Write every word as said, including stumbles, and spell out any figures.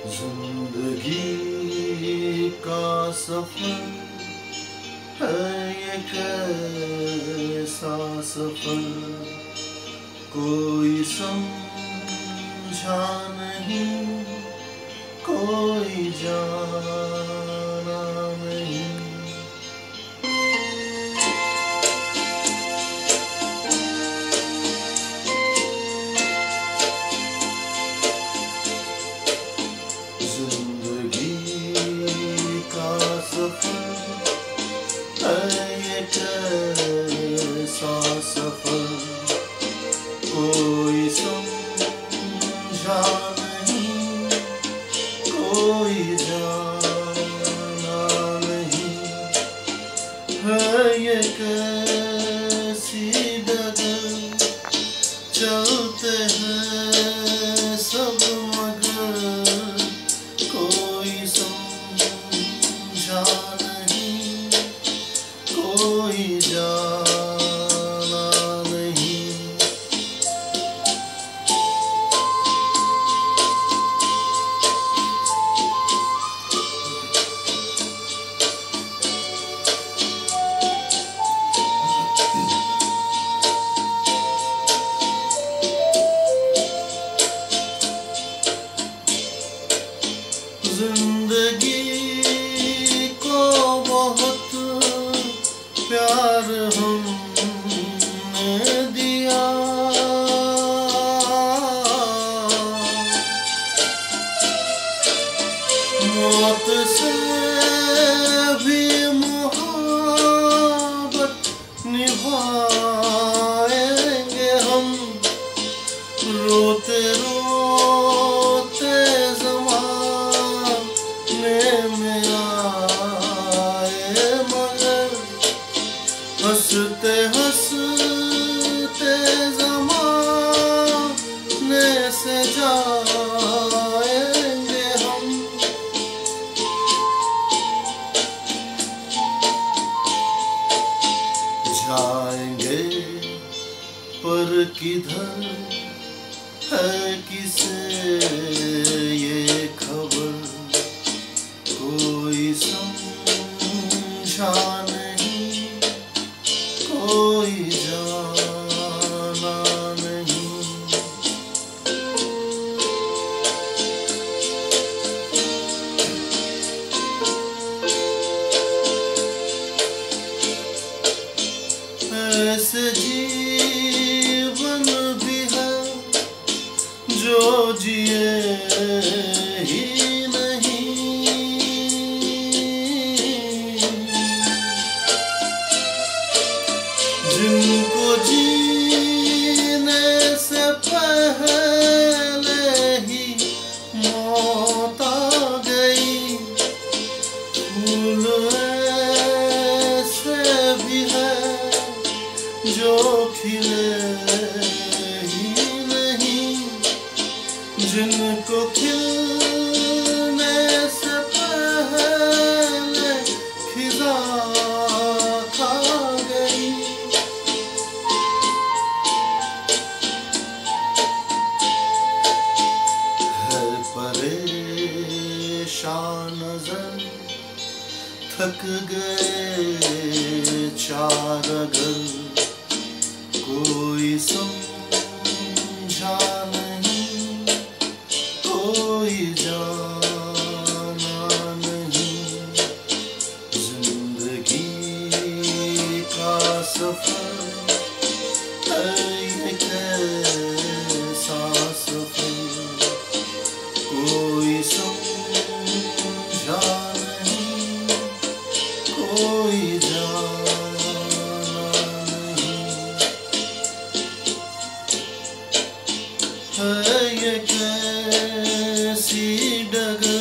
जिंदगी का सफर है ये कैसा सफर, कोई समझा नहीं, कोई जाना नहीं। कैसा सफर, कोई समझा नहीं, कोई जाना नहीं। है ये कैसी डगर, चलते हैं सब मगर, कोई समझा कोई जाना नहीं। जिंदगी को बहुत प्यार हमने दिया, मौत से भी मोहब्बत निभाएंगे हम। रोते रोते ज़माने में आए मगर, हंसते हंसते ज़माने से जाएंगे हम। जाएंगे पर किधर है किसे ये खबर, कोई समझा नहीं, कोई जाना नहीं। ऐसे जीवन भी है जो जिए ही नहीं, जिनको जीने से पहले ही मौत आ गई। फूल ऐसे भी है जो खिले ही नहीं, जिनको खिलने से पहले खिला खा गई। है परेशान नजर, थक गए चार अगर, कोई समझा नहीं, कोई जाना नहीं। जिंदगी का सफर है ये कैसा सफर, कोई समझा नहीं, कोई जाना नहीं। है ये कैसी डगर,